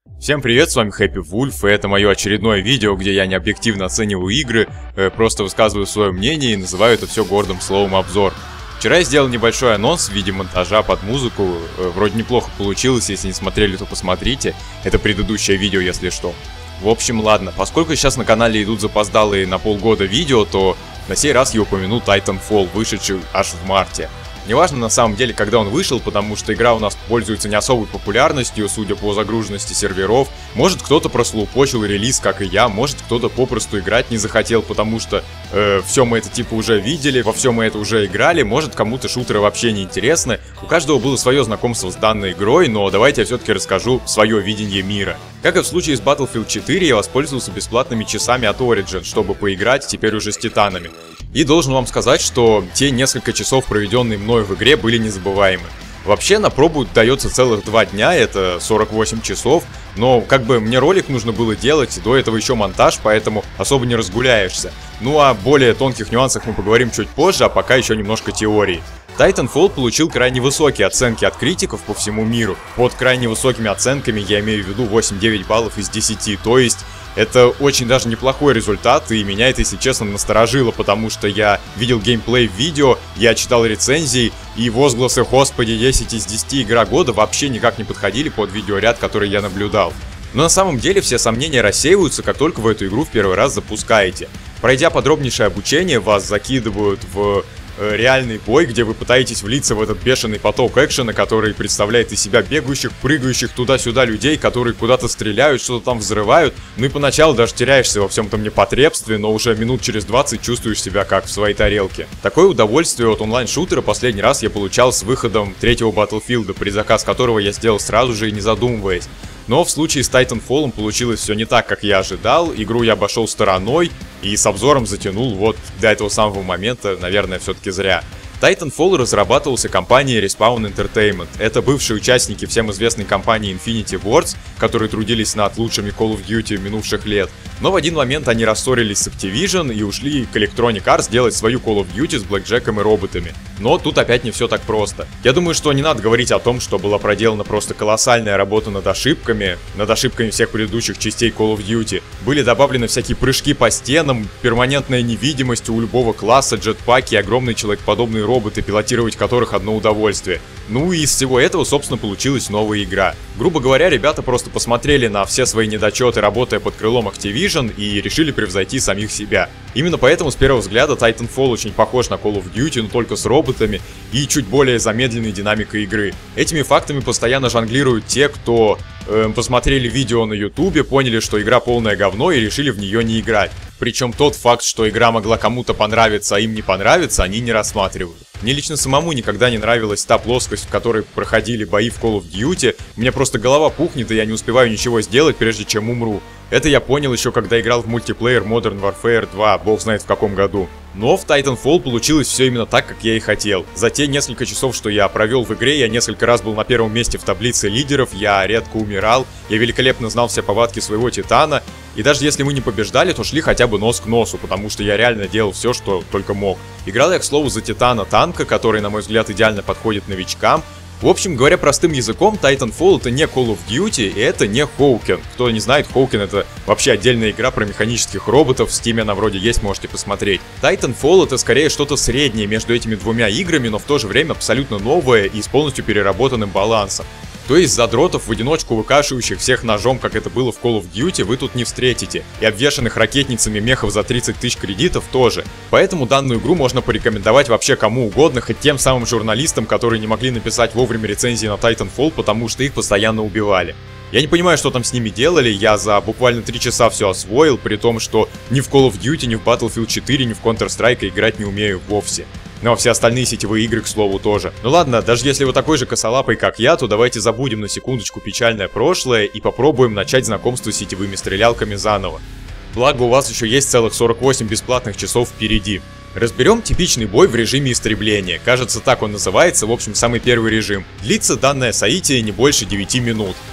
Всем привет, с вами Happy Wolf, и это мое очередное видео, где я не объективно оцениваю игры, просто высказываю свое мнение и называю это все гордым словом обзор. Вчера я сделал небольшой анонс в виде монтажа под музыку, вроде неплохо получилось, если не смотрели, то посмотрите, это предыдущее видео, если что. В общем, ладно, поскольку сейчас на канале идут запоздалые на полгода видео, то на сей раз я упомяну Titanfall, вышедший аж в марте. Неважно на самом деле, когда он вышел, потому что игра у нас пользуется не особой популярностью, судя по загруженности серверов. Может, кто-то прослоупочил релиз, как и я, может, кто-то попросту играть не захотел, потому что все мы это типа уже видели, во все мы это уже играли, может, кому-то шутеры вообще не интересны. У каждого было свое знакомство с данной игрой, но давайте я все-таки расскажу свое видение мира. Как и в случае с Battlefield 4, я воспользовался бесплатными часами от Origin, чтобы поиграть теперь уже с Титанами. И должен вам сказать, что те несколько часов, проведенные мною в игре, были незабываемы. Вообще на пробу дается целых 2 дня, это 48 часов, но как бы мне ролик нужно было делать, до этого еще монтаж, поэтому особо не разгуляешься. Ну а о более тонких нюансах мы поговорим чуть позже, а пока еще немножко теории. Titanfall получил крайне высокие оценки от критиков по всему миру. Под крайне высокими оценками я имею в виду 8-9 баллов из 10, то есть это очень даже неплохой результат, и меня это, если честно, насторожило, потому что я видел геймплей в видео, я читал рецензии, и возгласы «Господи, 10 из 10 игра года» вообще никак не подходили под видеоряд, который я наблюдал. Но на самом деле все сомнения рассеиваются, как только вы эту игру в первый раз запускаете. Пройдя подробнейшее обучение, вас закидывают в реальный бой, где вы пытаетесь влиться в этот бешеный поток экшена, который представляет из себя бегающих, прыгающих туда-сюда людей, которые куда-то стреляют, что-то там взрывают. Ну и поначалу даже теряешься во всем этом непотребстве, но уже минут через 20 чувствуешь себя как в своей тарелке. Такое удовольствие от онлайн-шутера последний раз я получал с выходом 3-го Battlefield, предзаказ которого я сделал сразу же и не задумываясь. Но в случае с Titanfall получилось все не так, как я ожидал. Игру я обошел стороной и с обзором затянул вот до этого самого момента, наверное, все-таки зря. Titanfall разрабатывался компанией Respawn Entertainment. Это бывшие участники всем известной компании Infinity Ward, которые трудились над лучшими Call of Duty минувших лет. Но в один момент они рассорились с Activision и ушли к Electronic Arts делать свою Call of Duty с блэкджеком и роботами. Но тут опять не все так просто. Я думаю, что не надо говорить о том, что была проделана просто колоссальная работа над ошибками всех предыдущих частей Call of Duty. Были добавлены всякие прыжки по стенам, перманентная невидимость у любого класса, джетпаки, огромные человекоподобные роботы, пилотировать которых одно удовольствие. Ну и из всего этого, собственно, получилась новая игра. Грубо говоря, ребята просто посмотрели на все свои недочеты, работая под крылом Activision, и решили превзойти самих себя. Именно поэтому с первого взгляда Titanfall очень похож на Call of Duty, но только с роботами и чуть более замедленной динамикой игры. Этими фактами постоянно жонглируют те, кто посмотрели видео на ютубе, поняли, что игра полное говно и решили в нее не играть. Причем тот факт, что игра могла кому-то понравиться, а им не понравится, они не рассматривают. Мне лично самому никогда не нравилась та плоскость, в которой проходили бои в Call of Duty. У меня просто голова пухнет, и я не успеваю ничего сделать, прежде чем умру. Это я понял еще, когда играл в мультиплеер Modern Warfare 2, бог знает в каком году. Но в Titanfall получилось все именно так, как я и хотел. За те несколько часов, что я провел в игре, я несколько раз был на первом месте в таблице лидеров, я редко умирал, я великолепно знал все повадки своего Титана, и даже если мы не побеждали, то шли хотя бы нос к носу, потому что я реально делал все, что только мог. Играл я, к слову, за Титана танка, который, на мой взгляд, идеально подходит новичкам. В общем, говоря простым языком, Titanfall это не Call of Duty и это не Hawken. Кто не знает, Hawken это вообще отдельная игра про механических роботов, в Steam она вроде есть, можете посмотреть. Titanfall это скорее что-то среднее между этими двумя играми, но в то же время абсолютно новое и с полностью переработанным балансом. То есть задротов в одиночку выкашивающих всех ножом, как это было в Call of Duty, вы тут не встретите. И обвешанных ракетницами мехов за 30 тысяч кредитов тоже. Поэтому данную игру можно порекомендовать вообще кому угодно, хоть тем самым журналистам, которые не могли написать вовремя рецензии на Titanfall, потому что их постоянно убивали. Я не понимаю, что там с ними делали, я за буквально 3 часа все освоил, при том, что ни в Call of Duty, ни в Battlefield 4, ни в Counter-Strike играть не умею вовсе. Ну а все остальные сетевые игры, к слову, тоже. Ну ладно, даже если вы такой же косолапый, как я, то давайте забудем на секундочку печальное прошлое и попробуем начать знакомство с сетевыми стрелялками заново. Благо у вас еще есть целых 48 бесплатных часов впереди. Разберем типичный бой в режиме истребления, кажется так он называется, в общем самый первый режим. Длится данное соитие не больше 9 минут.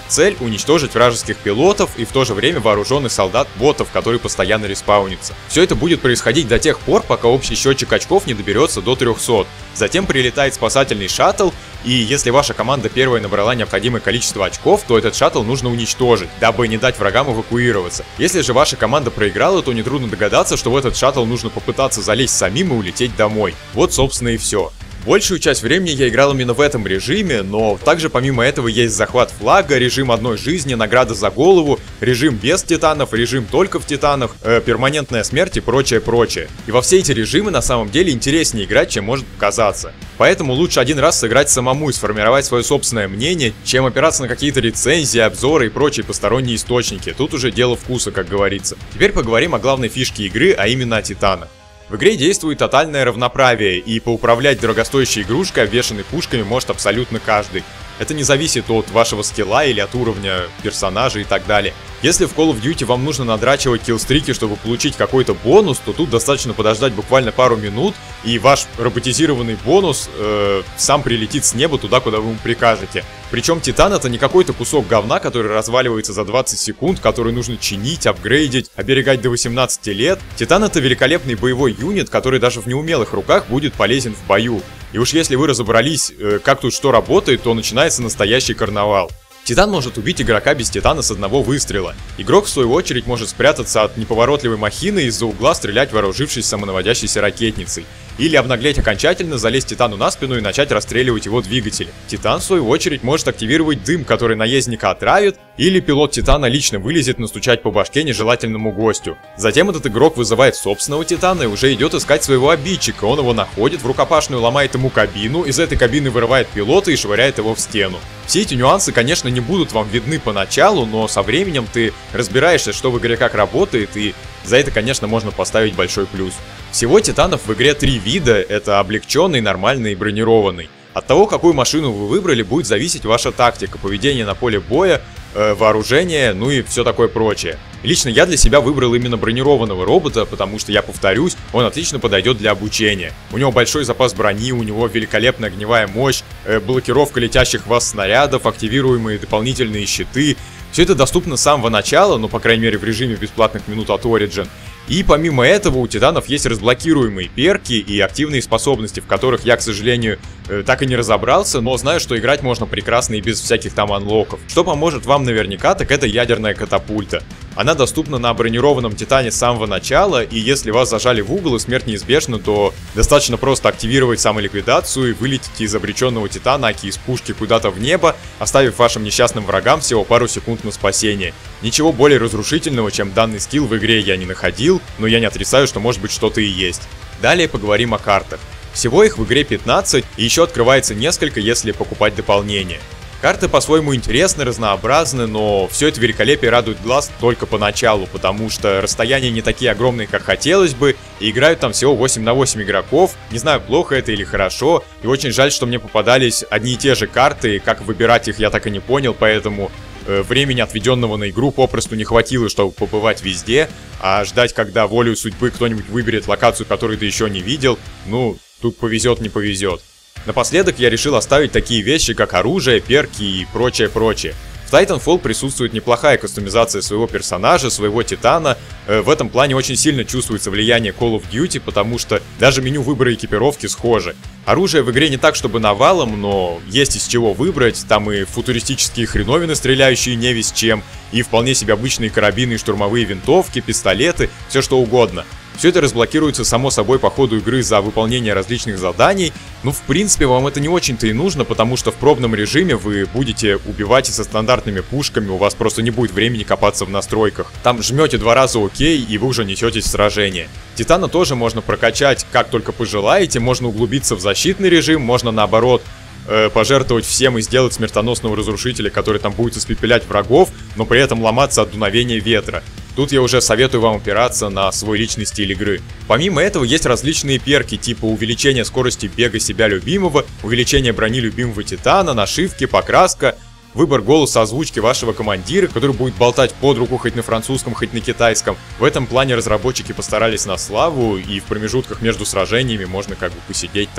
Цель — уничтожить вражеских пилотов и в то же время вооруженных солдат-ботов, которые постоянно респаунятся. Все это будет происходить до тех пор, пока общий счетчик очков не доберется до 300. Затем прилетает спасательный шаттл, и если ваша команда первая набрала необходимое количество очков, то этот шаттл нужно уничтожить, дабы не дать врагам эвакуироваться. Если же ваша команда проиграла, то нетрудно догадаться, что в этот шаттл нужно попытаться залезть самим и улететь домой. Вот, собственно, и все. Большую часть времени я играл именно в этом режиме, но также помимо этого есть захват флага, режим одной жизни, награда за голову, режим без титанов, режим только в титанах, перманентная смерть и прочее. И во все эти режимы на самом деле интереснее играть, чем может показаться. Поэтому лучше один раз сыграть самому и сформировать свое собственное мнение, чем опираться на какие-то рецензии, обзоры и прочие посторонние источники. Тут уже дело вкуса, как говорится. Теперь поговорим о главной фишке игры, а именно о титанах. В игре действует тотальное равноправие, и поуправлять дорогостоящей игрушкой, обвешанной пушками, может абсолютно каждый. Это не зависит от вашего скилла или от уровня персонажа и так далее. Если в Call of Duty вам нужно надрачивать киллстрики, чтобы получить какой-то бонус, то тут достаточно подождать буквально пару минут, и ваш роботизированный бонус сам прилетит с неба туда, куда вы ему прикажете. Причем Титан — это не какой-то кусок говна, который разваливается за 20 секунд, который нужно чинить, апгрейдить, оберегать до 18 лет. Титан — это великолепный боевой юнит, который даже в неумелых руках будет полезен в бою. И уж если вы разобрались, как тут что работает, то начинается настоящий карнавал. Титан может убить игрока без титана с одного выстрела. Игрок, в свою очередь, может спрятаться от неповоротливой махины и из-за угла стрелять, вооружившись самонаводящейся ракетницей. Или обнаглеть окончательно, залезть Титану на спину и начать расстреливать его двигатели. Титан, в свою очередь, может активировать дым, который наездника отравит, или пилот Титана лично вылезет настучать по башке нежелательному гостю. Затем этот игрок вызывает собственного Титана и уже идет искать своего обидчика. Он его находит, в рукопашную ломает ему кабину, из этой кабины вырывает пилота и швыряет его в стену. Все эти нюансы, конечно, не будут вам видны поначалу, но со временем ты разбираешься, что в игре как работает, и за это, конечно, можно поставить большой плюс. Всего титанов в игре 3 вида, это облегченный, нормальный и бронированный. От того, какую машину вы выбрали, будет зависеть ваша тактика, поведение на поле боя, вооружение, ну и все такое прочее. Лично я для себя выбрал именно бронированного робота, потому что, я повторюсь, он отлично подойдет для обучения. У него большой запас брони, у него великолепная огневая мощь, блокировка летящих в вас снарядов, активируемые дополнительные щиты. Все это доступно с самого начала, ну, по крайней мере, в режиме бесплатных минут от Origin. И помимо этого у титанов есть разблокируемые перки и активные способности, в которых я, к сожалению, так и не разобрался, но знаю, что играть можно прекрасно и без всяких там анлоков. Что поможет вам наверняка, так это ядерная катапульта. Она доступна на бронированном титане с самого начала, и если вас зажали в угол и смерть неизбежна, то достаточно просто активировать самоликвидацию и вылететь из обреченного титана аки из пушки куда-то в небо, оставив вашим несчастным врагам всего пару секунд на спасение. Ничего более разрушительного, чем данный скилл в игре, я не находил, но я не отрицаю, что может быть что-то и есть. Далее поговорим о картах. Всего их в игре 15, и еще открывается несколько, если покупать дополнение. Карты по-своему интересны, разнообразны, но все это великолепие радует глаз только поначалу, потому что расстояния не такие огромные, как хотелось бы, и играют там всего 8 на 8 игроков. Не знаю, плохо это или хорошо, и очень жаль, что мне попадались одни и те же карты, как выбирать их я так и не понял, поэтому времени, отведенного на игру, попросту не хватило, чтобы побывать везде, а ждать, когда волею судьбы кто-нибудь выберет локацию, которую ты еще не видел, ну, тут повезет, не повезет. Напоследок я решил оставить такие вещи, как оружие, перки и прочее. В Titanfall присутствует неплохая кастомизация своего персонажа, своего титана. В этом плане очень сильно чувствуется влияние Call of Duty, потому что даже меню выбора экипировки схожи. Оружие в игре не так, чтобы навалом, но есть из чего выбрать. Там и футуристические хреновины, стреляющие не весь чем, и вполне себе обычные карабины и штурмовые винтовки, пистолеты, все что угодно. Все это разблокируется само собой по ходу игры за выполнение различных заданий, но в принципе вам это не очень-то и нужно, потому что в пробном режиме вы будете убивать и со стандартными пушками, у вас просто не будет времени копаться в настройках. Там жмете 2 раза окей, и вы уже несетесь в сражение. Титана тоже можно прокачать как только пожелаете, можно углубиться в защитный режим, можно наоборот пожертвовать всем и сделать смертоносного разрушителя, который там будет испепелять врагов, но при этом ломаться от дуновения ветра. Тут я уже советую вам опираться на свой личный стиль игры. Помимо этого есть различные перки, типа увеличение скорости бега себя любимого, увеличение брони любимого титана, нашивки, покраска, выбор голоса озвучки вашего командира, который будет болтать под руку хоть на французском, хоть на китайском. В этом плане разработчики постарались на славу, и в промежутках между сражениями можно как бы посидеть там,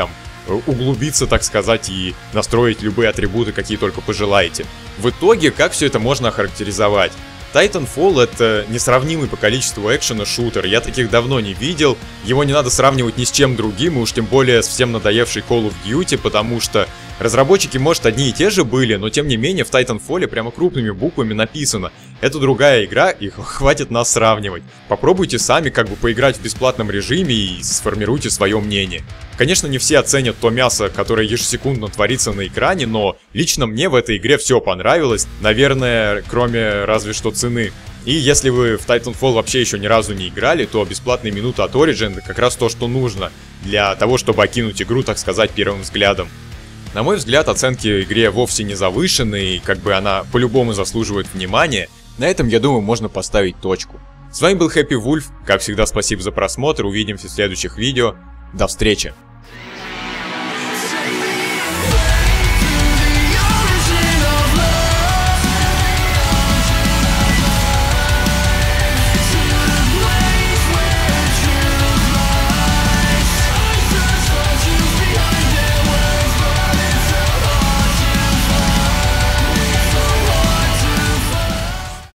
углубиться, так сказать, и настроить любые атрибуты, какие только пожелаете. В итоге, как все это можно охарактеризовать? Titanfall — это несравнимый по количеству экшена шутер, я таких давно не видел, его не надо сравнивать ни с чем другим, и уж тем более с всем надоевшей Call of Duty, потому что разработчики, может, одни и те же были, но тем не менее в Titanfall прямо крупными буквами написано: это другая игра, и хватит нас сравнивать. Попробуйте сами как бы поиграть в бесплатном режиме и сформируйте свое мнение. Конечно, не все оценят то мясо, которое ежесекундно творится на экране, но лично мне в этой игре все понравилось, наверное, кроме разве что цены. И если вы в Titanfall вообще еще ни разу не играли, то бесплатные минуты от Origin — это как раз то, что нужно для того, чтобы окинуть игру, так сказать, первым взглядом. На мой взгляд, оценки игре вовсе не завышены, и как бы она по-любому заслуживает внимания. На этом, я думаю, можно поставить точку. С вами был Happy Wolf, как всегда, спасибо за просмотр, увидимся в следующих видео, до встречи!